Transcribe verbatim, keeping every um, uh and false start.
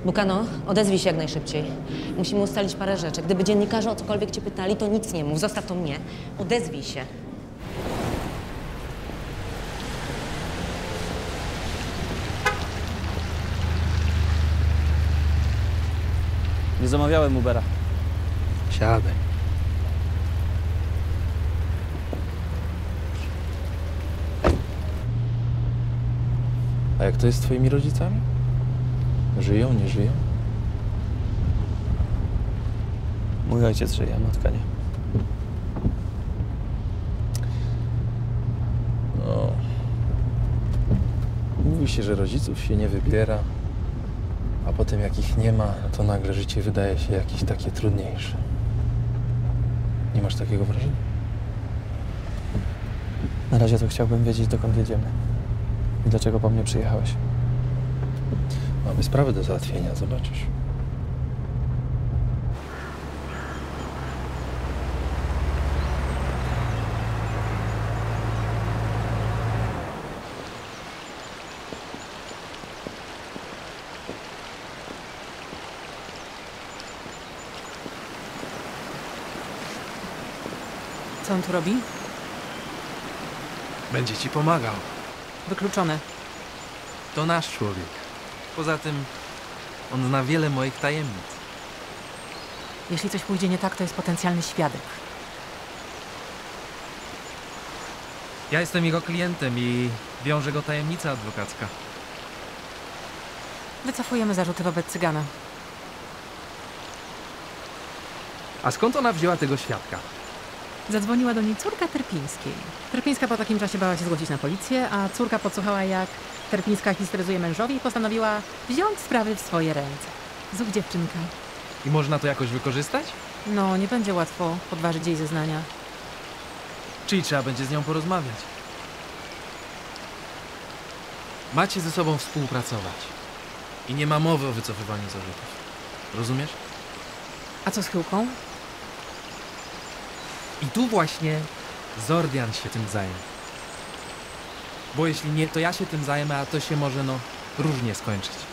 Bukano, odezwij się jak najszybciej. Musimy ustalić parę rzeczy. Gdyby dziennikarze o cokolwiek cię pytali, to nic nie mów. Zostaw to mnie. Odezwij się. Nie zamawiałem Ubera. Siadaj. A jak to jest z twoimi rodzicami? Żyją, nie żyją? Mój ojciec żyje, matka nie. No. Mówi się, że rodziców się nie wybiera, a potem jak ich nie ma, to nagle życie wydaje się jakieś takie trudniejsze. Nie masz takiego wrażenia? Na razie to chciałbym wiedzieć, dokąd jedziemy. I dlaczego po mnie przyjechałeś. Mamy sprawę do załatwienia, zobaczysz. Co on tu robi? Będzie ci pomagał. Wykluczone. To nasz człowiek. Poza tym on zna wiele moich tajemnic. Jeśli coś pójdzie nie tak, to jest potencjalny świadek. Ja jestem jego klientem i wiąże go tajemnica adwokacka. Wycofujemy zarzuty wobec Cygana. A skąd ona wzięła tego świadka? Zadzwoniła do niej córka Terpińskiej. Terpińska po takim czasie bała się zgłosić na policję, a córka podsłuchała, jak Terpińska histeryzuje mężowi i postanowiła wziąć sprawy w swoje ręce. Zuch dziewczynka. I można to jakoś wykorzystać? No, nie będzie łatwo podważyć jej zeznania. Czyli trzeba będzie z nią porozmawiać. Macie ze sobą współpracować. I nie ma mowy o wycofywaniu zarzutów. Rozumiesz? A co z Chyłką? I tu właśnie Zordian się tym zajmie. Bo jeśli nie, to ja się tym zajmę, a to się może no różnie skończyć.